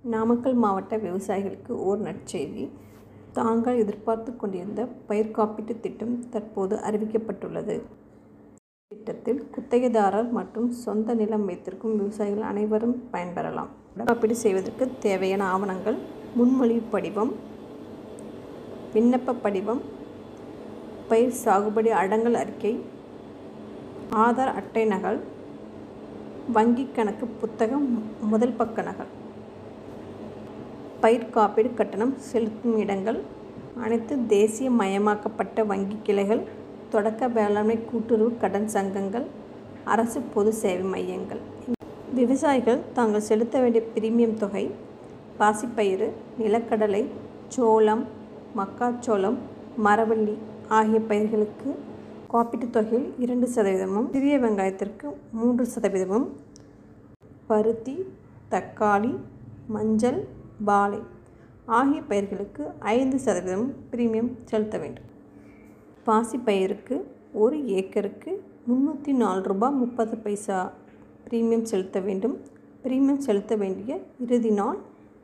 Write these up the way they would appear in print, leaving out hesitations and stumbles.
நாமக்கல் மாவட்ட விவசாயிகளுக்கு ஓர் நற்செய்தி. தாங்கள் எதிர்பார்த்து கொண்டிருந்த பயிர் காப்பீட்டுத் திட்டம் தற்போது அறிவிக்கப்பட்டுள்ளது. திட்டத்தில் குத்தகைதாரர் மற்றும் சொந்த நிலம் வைத்திருக்கும் விவசாயிகள் அனைவரும் பயன்பெறலாம். காப்பீடு செய்வதற்கு தேவையான ஆவணங்கள்: முன்மொழிவு படிவம், விண்ணப்ப படிவம், பயிர் சாகுபடி அடங்கல் அறிக்கை, ஆதார் அட்டை நகல், வங்கி கணக்கு புத்தகம் முதல் பக்க நகல். பயிர் காப்பீடு கட்டணம் செலுத்தும் இடங்கள்: அனைத்து தேசிய மயமாக்கப்பட்ட வங்கி கிளைகள், தொடக்க வேளாண்மை கூட்டுறவு கடன் சங்கங்கள், அரசு பொது சேவை மையங்கள். விவசாயிகள் தாங்கள் செலுத்த வேண்டிய பிரீமியம் தொகை: பாசிப்பயிறு, நிலக்கடலை, சோளம், மக்காச்சோளம், மரவள்ளி ஆகிய பயிர்களுக்கு காப்பீட்டுத் தொகையில் 2%, சிறிய வெங்காயத்திற்கு 3%, பருத்தி, தக்காளி, மஞ்சள், வாழை ஆகிய பயிர்களுக்கு 5% பிரீமியம் செலுத்த வேண்டும். பாசிப்பயிருக்கு 1 ஏக்கருக்கு ரூ. 304.30 பிரீமியம் செலுத்த வேண்டும். பிரீமியம் செலுத்த வேண்டிய இறுதி நாள்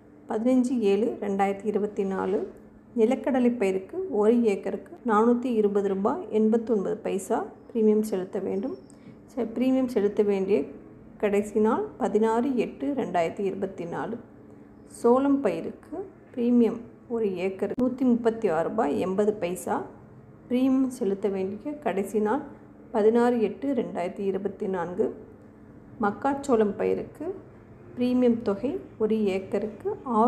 15/7/2024. நிலக்கடலை பயிருக்கு 1 ஏக்கருக்கு ரூ. 420.89 பிரீமியம் செலுத்த வேண்டும். பிரீமியம் செலுத்த வேண்டிய கடைசி நாள் 16/8/2024. சோளம் பயிருக்கு பிரீமியம் 1 ஏக்கருக்கு ரூ. 136.80 பிரீமியம் செலுத்த வேண்டிய கடைசி நாள் 16/8/2024. மக்காச்சோளம் பயிருக்கு பிரீமியம் தொகை 1 ஏக்கருக்கு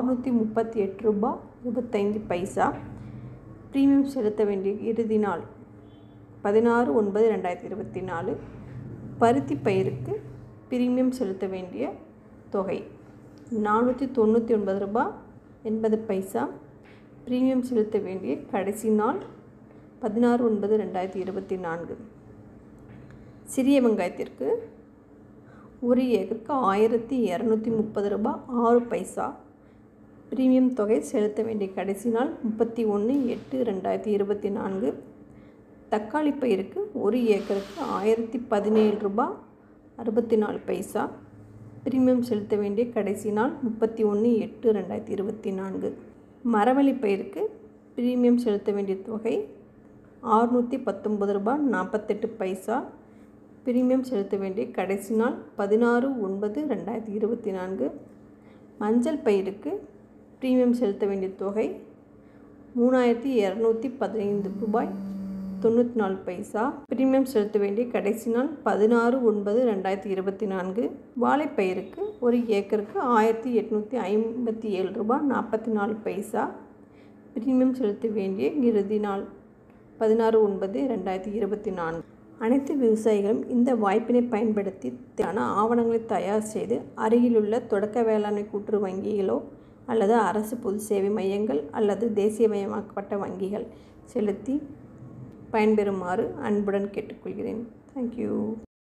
ரூ. 638.25. பிரீமியம் செலுத்த வேண்டிய இறுதி நாள் 16/9/2024. பருத்தி பயிருக்கு பிரீமியம் செலுத்த வேண்டிய தொகை ரூ. 499.80. பிரீமியம் செலுத்த வேண்டிய கடைசி நாள் 16/9/2024. சிறிய வெங்காயத்திற்கு 1 ஏக்கருக்கு ரூ. 1230.06. பிரீமியம் தொகை செலுத்த வேண்டிய கடைசி நாள் 31/8/2024. தக்காளி பயிருக்கு 1 ஏக்கருக்கு ரூ. 1017.64. பிரீமியம் செலுத்த வேண்டிய கடைசி நாள் 31/8/2024. மரவள்ளி பயிருக்கு பிரீமியம் செலுத்த வேண்டிய தொகை ரூ. 619.48. பிரீமியம் செலுத்த வேண்டிய கடைசி நாள் 16/9/2024. மஞ்சள் பயிருக்கு பிரீமியம் செலுத்த வேண்டிய தொகை ரூ. 3215.94. பிரீமியம் செலுத்த வேண்டிய கடைசி நாள் 16/9/2024. வாழைப்பயிருக்கு 1 ஏக்கருக்கு ரூ. 1857.44. பிரீமியம் செலுத்த வேண்டிய இறுதி நாள் 16/9/2024. அனைத்து விவசாயிகளும் இந்த வாய்ப்பினை பயன்படுத்தி தேவையான ஆவணங்களை தயார் செய்து அருகிலுள்ள தொடக்க வேளாண்மை கூட்டுறவு வங்கிகளோ அல்லது அரசு பொது சேவை மையங்கள் அல்லது தேசியமயமாக்கப்பட்ட வங்கிகள் செலுத்தி பயன்பெறுமாறு அன்புடன் கேட்டுக்கொள்கிறேன். தேங்க்யூ.